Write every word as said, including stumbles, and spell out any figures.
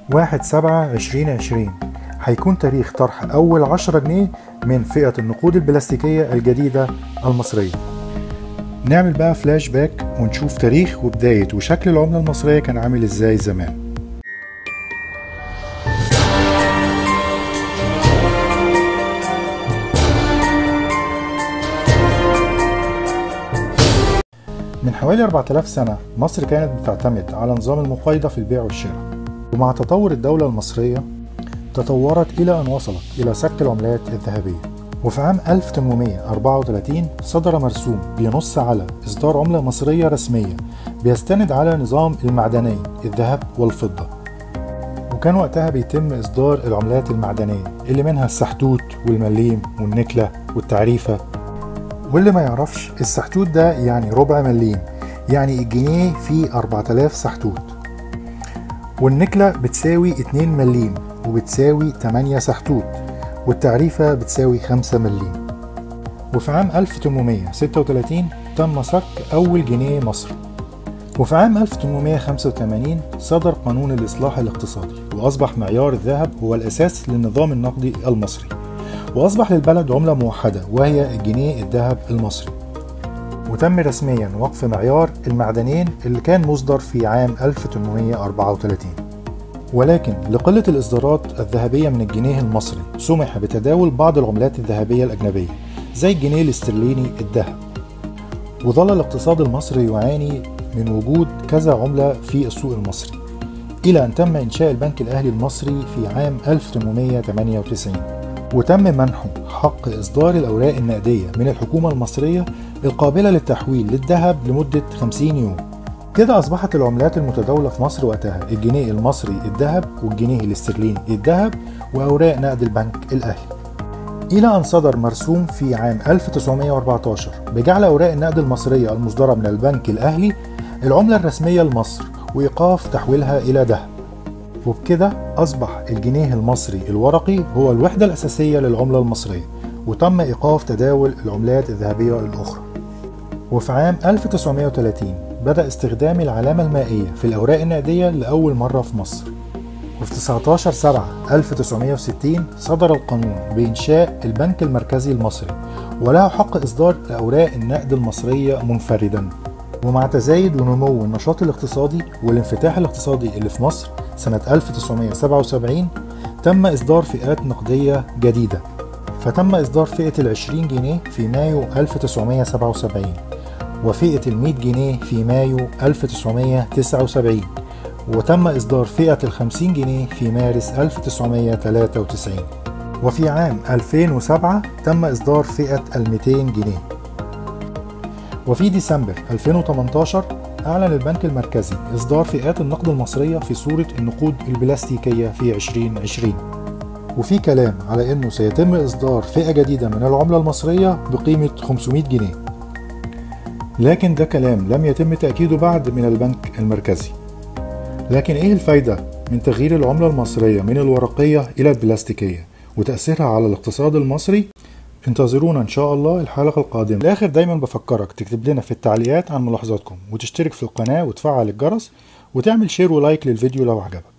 واحد سبعة عشرين عشرين هيكون تاريخ طرح أول عشرة جنيه من فئة النقود البلاستيكية الجديدة المصرية. نعمل بقى فلاش باك ونشوف تاريخ وبداية وشكل العملة المصرية كان عامل ازاي زمان. من حوالي أربعة آلاف سنة مصر كانت بتعتمد على نظام المقايضة في البيع والشراء، ومع تطور الدولة المصرية تطورت إلى أن وصلت إلى سك العملات الذهبية. وفي عام ألف وثمانمائة وأربعة وثلاثين صدر مرسوم بينص على إصدار عملة مصرية رسمية بيستند على نظام المعدنين الذهب والفضة، وكان وقتها بيتم إصدار العملات المعدنية اللي منها السحتوت والمليم والنكلة والتعريفة. واللي ما يعرفش، السحتوت ده يعني ربع مليم، يعني الجنيه فيه أربعة آلاف سحتوت، والنكلة بتساوي اتنين مليم وبتساوي تمانية سحتوت، والتعريفة بتساوي خمسة مليم. وفي عام ألف وثمانمائة وستة وثلاثين تم صك أول جنيه مصري. وفي عام ألف وثمانمائة وخمسة وثمانين صدر قانون الإصلاح الاقتصادي، وأصبح معيار الذهب هو الأساس للنظام النقدي المصري، وأصبح للبلد عملة موحدة وهي الجنيه الذهب المصري. وتم رسميا وقف معيار المعدنين اللي كان مصدر في عام ألف وثمانمائة وأربعة وثلاثين. ولكن لقلة الإصدارات الذهبية من الجنيه المصري سمح بتداول بعض العملات الذهبية الأجنبية زي الجنيه الاسترليني الذهب. وظل الاقتصاد المصري يعاني من وجود كذا عملة في السوق المصري، إلى أن تم إنشاء البنك الأهلي المصري في عام ألف وثمانمائة وثمانية وتسعين، وتم منحه حق إصدار الأوراق النقدية من الحكومة المصرية القابلة للتحويل للذهب لمدة خمسين يوم. كده أصبحت العملات المتداولة في مصر وقتها الجنيه المصري الذهب والجنيه الاسترليني الذهب وأوراق نقد البنك الأهلي، إلى أن صدر مرسوم في عام ألف وتسعمائة وأربعة عشر بجعل أوراق النقد المصرية المصدرة من البنك الأهلي العملة الرسمية لمصر وإيقاف تحويلها إلى ذهب. وبكده أصبح الجنيه المصري الورقي هو الوحدة الأساسية للعملة المصرية، وتم إيقاف تداول العملات الذهبية الأخرى. وفي عام ألف وتسعمائة وثلاثين بدأ استخدام العلامة المائية في الأوراق النقدية لأول مرة في مصر. وفي تسعة عشر سبعة ألف وتسعمائة وستين صدر القانون بإنشاء البنك المركزي المصري، وله حق إصدار أوراق النقد المصرية منفردا. ومع تزايد ونمو النشاط الاقتصادي والانفتاح الاقتصادي اللي في مصر سنة ألف وتسعمائة وسبعة وسبعين تم إصدار فئات نقدية جديدة، فتم إصدار فئة العشرين جنيه في مايو ألف وتسعمائة وسبعة وسبعين، وفئة المئة جنيه في مايو ألف وتسعمائة وتسعة وسبعين، وتم إصدار فئة الخمسين جنيه في مارس ألف وتسعمائة وثلاثة وتسعين. وفي عام ألفين وسبعة تم إصدار فئة المئتين جنيه. وفي ديسمبر ألفين وثمانية عشر أعلن البنك المركزي إصدار فئات النقد المصرية في صورة النقود البلاستيكية في عشرين عشرين، وفي كلام على أنه سيتم إصدار فئة جديدة من العملة المصرية بقيمة خمسمائة جنيه، لكن ده كلام لم يتم تأكيده بعد من البنك المركزي. لكن إيه الفايدة من تغيير العملة المصرية من الورقية إلى البلاستيكية وتأثيرها على الاقتصاد المصري؟ انتظرونا إن شاء الله الحلقة القادمة. الآخر دايما بفكرك تكتب لنا في التعليقات عن ملاحظاتكم، وتشترك في القناة وتفعل الجرس، وتعمل شير ولايك للفيديو لو عجبك.